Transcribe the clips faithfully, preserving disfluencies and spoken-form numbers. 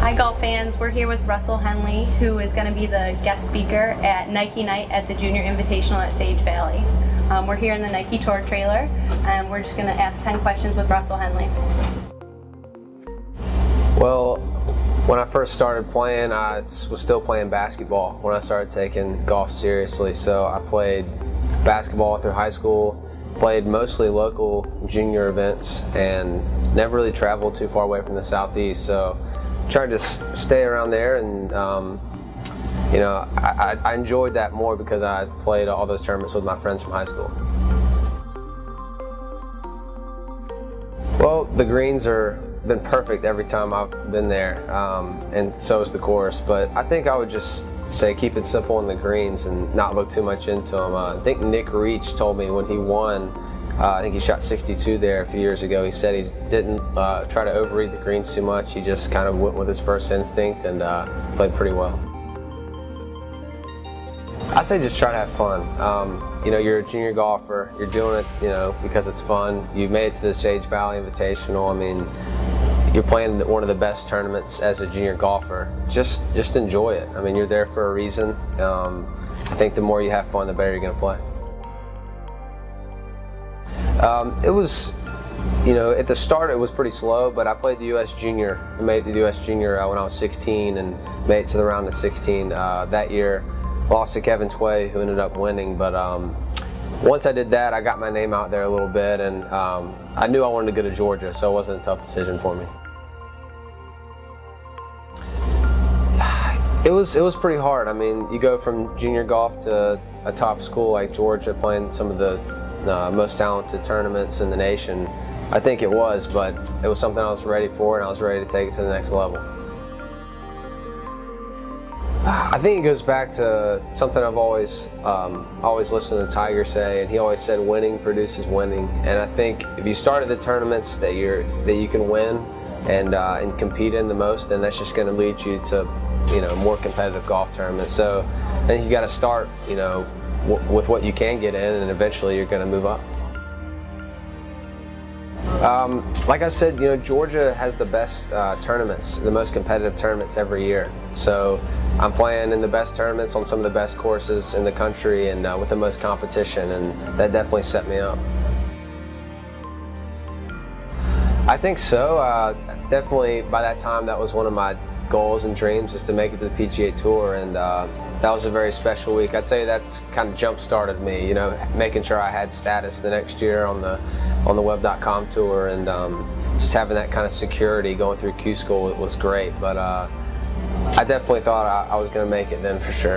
Hi golf fans, we're here with Russell Henley, who is going to be the guest speaker at Nike Night at the Junior Invitational at Sage Valley. Um, we're here in the Nike Tour trailer, and we're just going to ask ten questions with Russell Henley. Well, when I first started playing, I was still playing basketball when I started taking golf seriously. So I played basketball through high school, played mostly local junior events, and never really traveled too far away from the Southeast. So tried to stay around there, and um, you know, I, I enjoyed that more because I played all those tournaments with my friends from high school. Well, the greens are been perfect every time I've been there, um, and so is the course. But I think I would just say keep it simple in the greens and not look too much into them. Uh, I think Nick Reach told me when he won, uh, I think he shot sixty-two there a few years ago, he said he didn't uh, try to overread the greens too much. He just kind of went with his first instinct and uh, played pretty well. I'd say just try to have fun. Um, you know, you're a junior golfer, you're doing it, you know, because it's fun. You made it to the Sage Valley Invitational. I mean, you're playing one of the best tournaments as a junior golfer. Just just enjoy it. I mean, you're there for a reason. Um, I think the more you have fun, the better you're going to play. Um, it was, you know, at the start it was pretty slow, but I played the U S Junior. I made it to the U S Junior uh, when I was sixteen and made it to the round of sixteen uh, that year. Lost to Kevin Tway, who ended up winning, but um, once I did that, I got my name out there a little bit, and um, I knew I wanted to go to Georgia, so it wasn't a tough decision for me. It was, it was pretty hard. I mean, you go from junior golf to a top school like Georgia, playing some of the uh, most talented tournaments in the nation. I think it was, but it was something I was ready for, and I was ready to take it to the next level. I think it goes back to something I've always um, always listened to Tiger say, and he always said winning produces winning. And I think if you start at the tournaments that you're that you can win and uh, and compete in the most, then that's just going to lead you to, you know, more competitive golf tournaments. So I think you got to start, you know, w with what you can get in, and eventually you're going to move up. Um, like I said, you know, Georgia has the best uh, tournaments, the most competitive tournaments every year. So I'm playing in the best tournaments on some of the best courses in the country, and uh, with the most competition, and that definitely set me up. I think so. Uh, definitely by that time, that was one of my goals and dreams, is to make it to the P G A Tour, and uh, that was a very special week. I'd say that kind of jump-started me, you know, making sure I had status the next year on the on the web dot com tour, and um, just having that kind of security going through Q School, it was great. But uh, I definitely thought I, I was going to make it then, for sure.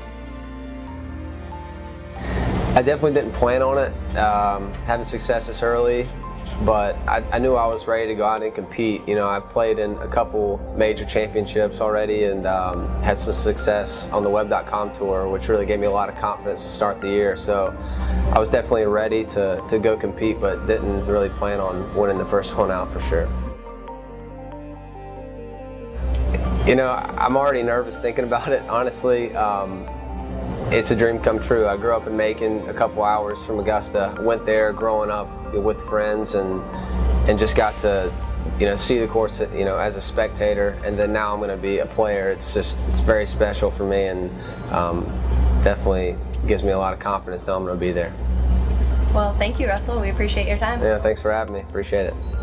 I definitely didn't plan on it, um, having success this early, but I, I knew I was ready to go out and compete. You know, I played in a couple major championships already, and um, had some success on the web dot com tour, which really gave me a lot of confidence to start the year. So I was definitely ready to, to go compete, but didn't really plan on winning the first one out, for sure. You know, I'm already nervous thinking about it, honestly. Um, it's a dream come true. I grew up in Macon, a couple hours from Augusta. Went there growing up with friends, and and just got to, you know, see the course, you know, as a spectator, and then now I'm going to be a player. It's just, it's very special for me, and um, definitely gives me a lot of confidence that I'm going to be there. Well, thank you, Russell. We appreciate your time. Yeah, thanks for having me. Appreciate it.